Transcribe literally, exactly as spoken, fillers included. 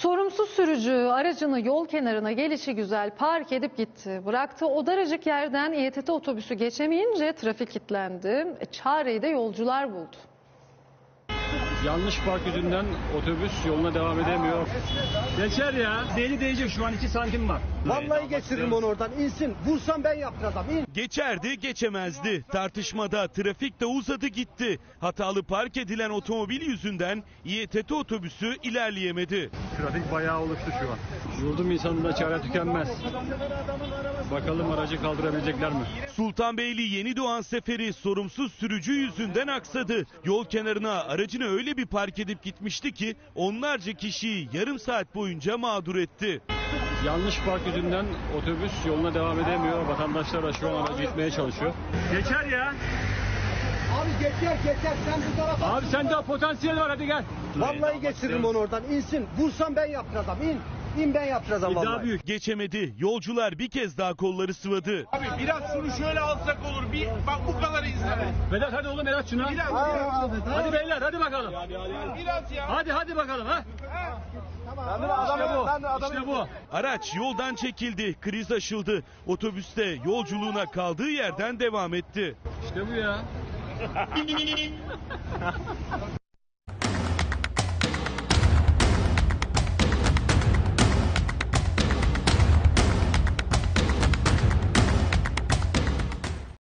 Sorumsuz sürücü aracını yol kenarına gelişigüzel park edip gitti. Bıraktığı o daracık yerden İ T T otobüsü geçemeyince trafik kilitlendi. E, çareyi de yolcular buldu. Yanlış park yüzünden otobüs yoluna devam edemiyor. Geçer ya. Deli değecek, şu an iki santim var. Vallahi geçiririm onu oradan. İnsin. Vursam ben yaptıracağım. İn. Geçerdi, geçemezdi. Tartışmada trafik de uzadı gitti. Hatalı park edilen otomobil yüzünden İ T T otobüsü ilerleyemedi. Trafik bayağı oluştu şu an. Yurdum insanında çare tükenmez. Bakalım aracı kaldırabilecekler mi? Sultanbeyli Yeni Doğan seferi sorumsuz sürücü yüzünden aksadı. Yol kenarına aracını öyle bir park edip gitmişti ki onlarca kişiyi yarım saat boyunca mağdur etti. Yanlış park yüzünden otobüs yoluna devam edemiyor. Vatandaşlar da şu an aracı gitmeye çalışıyor. Geçer ya. Abi geçer geçer. Sen bu tarafa. Abi sende potansiyel var, hadi gel. Vallahi geçiririm onu oradan. İnsin. Vursam ben yaptıracağım. İn. İn ben yaptıracağım İddia vallahi. büyük. Geçemedi. Yolcular bir kez daha kolları sıvadı. Abi biraz şunu şöyle alsak olur. Bir bak bu kadar insan. Vedat hadi oğlum, Vedat şuna. Biraz, Aa, biraz, Hadi beyler, hadi bakalım. biraz ya. Hadi hadi bakalım ha. İşte bu. İşte bu. Araç yoldan çekildi. Kriz aşıldı. Otobüste yolculuğuna kaldığı yerden devam etti. İşte bu ya.